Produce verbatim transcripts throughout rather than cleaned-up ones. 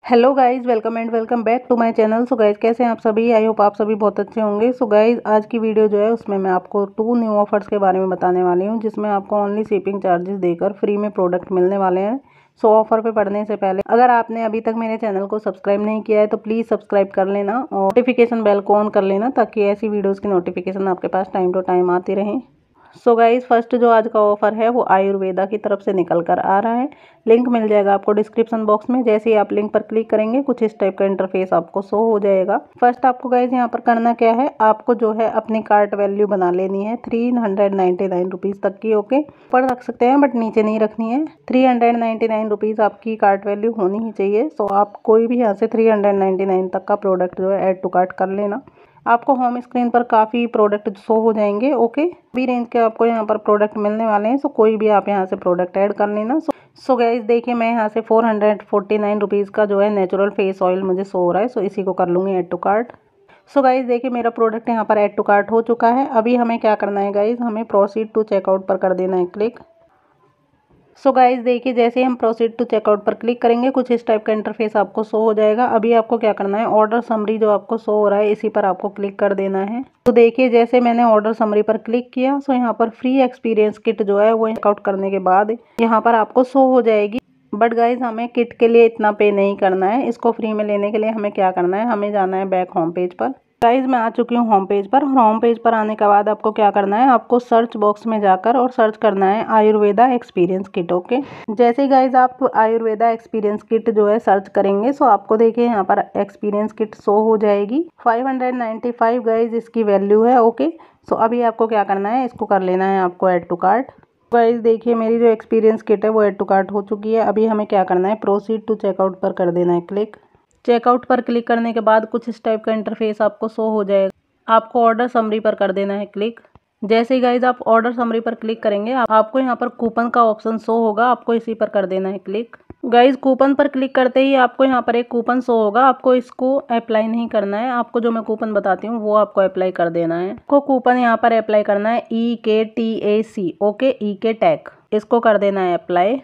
Hello guys, welcome and welcome back to my channel. So guys, कैसे हैं आप सभी? आई होप आप सभी बहुत अच्छे होंगे। सो गाइज़, आज की वीडियो जो है उसमें मैं आपको टू न्यू ऑफर्स के बारे में बताने वाली हूं, जिसमें आपको ओनली शिपिंग चार्जेस देकर फ्री में प्रोडक्ट मिलने वाले हैं। सो ऑफर पे पढ़ने से पहले अगर आपने अभी तक मेरे चैनल को सब्सक्राइब नहीं किया है तो प्लीज़ सब्सक्राइब कर लेना और नोटिफिकेशन बेल को ऑन कर लेना, ताकि ऐसी वीडियोज़ की नोटिफिकेशन आपके पास टाइम टू टाइम आती रहें। सो गाइज़, फर्स्ट जो आज का ऑफर है वो आयुर्वेदा की तरफ से निकल कर आ रहा है। लिंक मिल जाएगा आपको डिस्क्रिप्शन बॉक्स में। जैसे ही आप लिंक पर क्लिक करेंगे कुछ इस टाइप का इंटरफेस आपको शो हो जाएगा। फर्स्ट आपको गाइज़ यहाँ पर करना क्या है, आपको जो है अपनी कार्ट वैल्यू बना लेनी है three hundred ninety nine rupees तक की। ओके, ऊपर रख सकते हैं बट नीचे नहीं रखनी है। Three hundred ninety nine rupees आपकी कार्ट वैल्यू होनी ही चाहिए। सो आप कोई भी यहाँ से थ्री हंड्रेड नाइन्टी नाइन तक का प्रोडक्ट जो है ऐड टू कार्ट कर लेना। आपको होम स्क्रीन पर काफ़ी प्रोडक्ट शो हो जाएंगे। ओके, भी रेंज के आपको यहाँ पर प्रोडक्ट मिलने वाले हैं। सो कोई भी आप यहाँ से प्रोडक्ट ऐड कर लेना। सो सो गाइस, देखिए मैं यहाँ से four hundred forty nine rupees का जो है नेचुरल फेस ऑयल मुझे शो हो रहा है। सो इसी को कर लूँगी add to cart. So guys, देखिए मेरा प्रोडक्ट यहाँ पर ऐड टू कार्ट हो चुका है। अभी हमें क्या करना है गाइस, हमें प्रोसीड टू चेकआउट पर कर देना है क्लिक। सो गाइज, देखिए जैसे हम प्रोसीड टू चेकआउट पर क्लिक करेंगे कुछ इस टाइप का इंटरफेस आपको शो हो जाएगा। अभी आपको क्या करना है, ऑर्डर समरी जो आपको शो हो रहा है इसी पर आपको क्लिक कर देना है। तो देखिए जैसे मैंने ऑर्डर समरी पर क्लिक किया, सो यहाँ पर फ्री एक्सपीरियंस किट जो है वो चेकआउट करने के बाद यहाँ पर आपको शो हो जाएगी। बट गाइज, हमें किट के लिए इतना पे नहीं करना है। इसको फ्री में लेने के लिए हमें क्या करना है, हमें जाना है बैक होम पेज पर। गाइज, मैं आ चुकी हूँ होम पेज पर। होम पेज पर आने के बाद आपको क्या करना है, आपको सर्च बॉक्स में जाकर और सर्च करना है आयुर्वेदा एक्सपीरियंस किट। ओके, जैसे ही गाइज आप आयुर्वेदा एक्सपीरियंस किट जो है सर्च करेंगे, सो आपको देखिए यहाँ पर एक्सपीरियंस किट शो हो जाएगी। Five hundred ninety five guys इसकी वैल्यू है। ओके, सो अभी आपको क्या करना है, इसको कर लेना है आपको ऐड टू कार्ट। गाइज देखिए मेरी जो एक्सपीरियंस किट है वो ऐड टू कार्ट हो चुकी है। अभी हमें क्या करना है, प्रोसीड टू चेकआउट पर कर देना है क्लिक। चेकआउट पर क्लिक करने के बाद कुछ इस टाइप का इंटरफेस आपको शो हो जाएगा। आपको ऑर्डर समरी पर कर देना है क्लिक। जैसे ही गाइज आप ऑर्डर समरी पर क्लिक करेंगे आपको यहाँ पर कूपन का ऑप्शन शो होगा, आपको इसी पर कर देना है क्लिक। गाइज, कूपन पर क्लिक करते ही आपको यहाँ पर एक कूपन शो होगा, आपको इसको अप्लाई नहीं करना है। आपको जो मैं कूपन बताती हूँ वो आपको अप्लाई कर देना है। आपको कूपन यहाँ पर अप्लाई करना है ई के टी ए सी। ओके, ई के टैक, इसको कर देना है अप्लाई।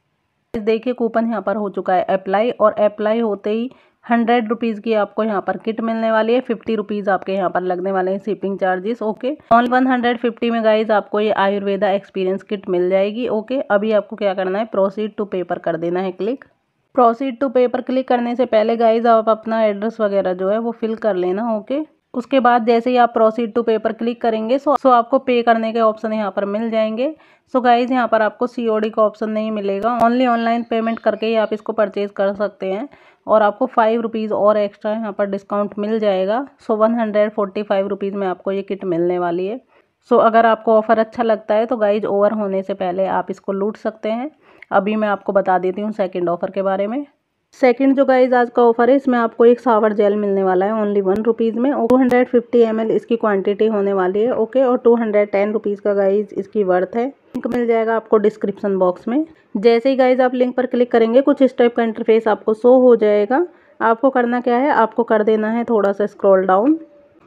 देखिए कूपन यहाँ पर हो चुका है अप्लाई, और अप्लाई होते ही हंड्रेड रुपीज़ की आपको यहाँ पर किट मिलने वाली है। फिफ्टी रुपीज़ आपके यहाँ पर लगने वाले हैं shipping charges. Okay, on one hundred fifty में गाइज आपको ये आयुर्वेदा एक्सपीरियंस किट मिल जाएगी। ओके, अभी आपको क्या करना है, प्रोसीड टू पे पर कर देना है क्लिक। प्रोसीड टू पे पर क्लिक करने से पहले गाइज आप अपना एड्रेस वगैरह जो है वो फिल कर लेना। ओके, उसके बाद जैसे ही आप प्रोसीड टू पे पर क्लिक करेंगे सो सो आपको पे करने के ऑप्शन यहाँ पर मिल जाएंगे। सो गाइज, यहाँ पर आपको सीओडी का ऑप्शन नहीं मिलेगा, ओनली ऑनलाइन पेमेंट करके ही आप इसको परचेज कर सकते हैं, और आपको फाइव रुपीज़ और एक्स्ट्रा यहाँ पर डिस्काउंट मिल जाएगा। So one hundred forty five rupees में आपको ये किट मिलने वाली है। सो अगर आपको ऑफ़र अच्छा लगता है तो गाइज ओवर होने से पहले आप इसको लूट सकते हैं। अभी मैं आपको बता देती हूँ सेकेंड ऑफ़र के बारे में। सेकंड जो गाइज आज का ऑफर है, इसमें आपको एक शावर जेल मिलने वाला है ओनली वन रुपीज़ में, और two hundred fifty M L इसकी क्वांटिटी होने वाली है। ओके, और टू हंड्रेड टेन रुपीज़ का गाइज इसकी वर्थ है। लिंक मिल जाएगा आपको डिस्क्रिप्शन बॉक्स में। जैसे ही गाइज आप लिंक पर क्लिक करेंगे कुछ इस टाइप का इंटरफेस आपको शो हो जाएगा। आपको करना क्या है, आपको कर देना है थोड़ा सा स्क्रॉल डाउन।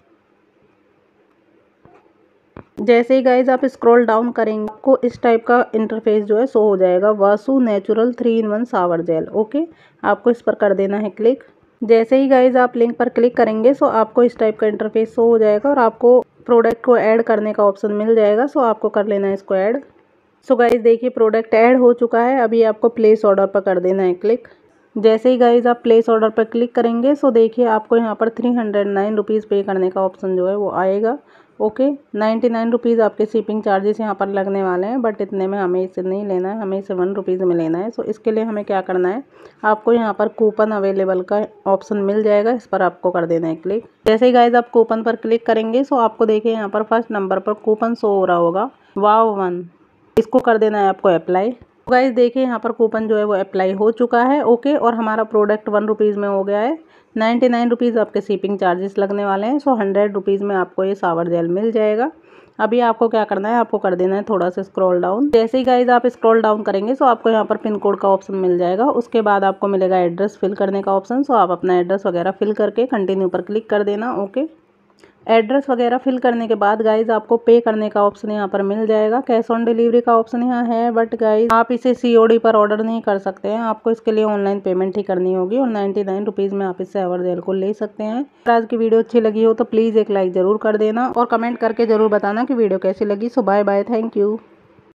जैसे ही गाइज आप स्क्रॉल डाउन करेंगे आपको इस टाइप का इंटरफेस जो है शो हो जाएगा, Vasu natural three in one shower gel. Okay, आपको इस पर कर देना है क्लिक। जैसे ही गाइज आप लिंक पर क्लिक करेंगे सो आपको इस टाइप का इंटरफेस शो हो जाएगा, और आपको प्रोडक्ट को ऐड करने का ऑप्शन मिल जाएगा। सो आपको कर लेना है इसको ऐड। सो गाइज देखिए प्रोडक्ट ऐड हो चुका है। अभी आपको प्लेस ऑर्डर पर कर देना है क्लिक। जैसे ही गाइज आप प्लेस ऑर्डर पर क्लिक करेंगे सो देखिए आपको यहाँ पर थ्री हंड्रेड नाइन रुपीज़ पे करने का ऑप्शन जो है वो आएगा। ओके, नाइन्टी नाइन रुपीज़ आपके शिपिंग चार्जेस यहाँ पर लगने वाले हैं, बट इतने में हमें इसे नहीं लेना है, हमें इसे वन रुपीज़ में लेना है। सो इसके लिए हमें क्या करना है, आपको यहाँ पर कूपन अवेलेबल का ऑप्शन मिल जाएगा, इस पर आपको कर देना है क्लिक। जैसे ही गाइज आप कूपन पर क्लिक करेंगे सो आपको देखिए यहाँ पर फर्स्ट नंबर पर कूपन शो हो रहा होगा वाव वन, इसको कर देना है आपको अप्लाई। गाइज देखिए यहाँ पर कूपन जो है वो अप्लाई हो चुका है। ओके, और हमारा प्रोडक्ट वन रुपीज़ में हो गया है। नाइन्टी नाइन रुपीज़ आपके शिपिंग चार्जेस लगने वाले हैं। सो हंड्रेड रुपीज़ में आपको ये शावर जेल मिल जाएगा। अभी आपको क्या करना है, आपको कर देना है थोड़ा सा स्क्रॉल डाउन। जैसे ही गाइज आप स्क्रॉल डाउन करेंगे सो आपको यहाँ पर पिन कोड का ऑप्शन मिल जाएगा। उसके बाद आपको मिलेगा एड्रेस फिल करने का ऑप्शन। सो आप अपना एड्रेस वगैरह फिल करके कंटिन्यू पर क्लिक कर देना। ओके, एड्रेस वगैरह फिल करने के बाद गाइज आपको पे करने का ऑप्शन यहाँ पर मिल जाएगा। कैश ऑन डिलीवरी का ऑप्शन यहाँ है, बट गाइज आप इसे सीओडी पर ऑर्डर नहीं कर सकते हैं, आपको इसके लिए ऑनलाइन पेमेंट ही करनी होगी और नाइन्टी नाइन रुपीज़ में आप इससे एवर जेल को ले सकते हैं। अगर आज की वीडियो अच्छी लगी हो तो प्लीज़ एक लाइक ज़रूर कर देना और कमेंट करके ज़रूर बताना कि वीडियो कैसी लगी। So bye bye, thank you.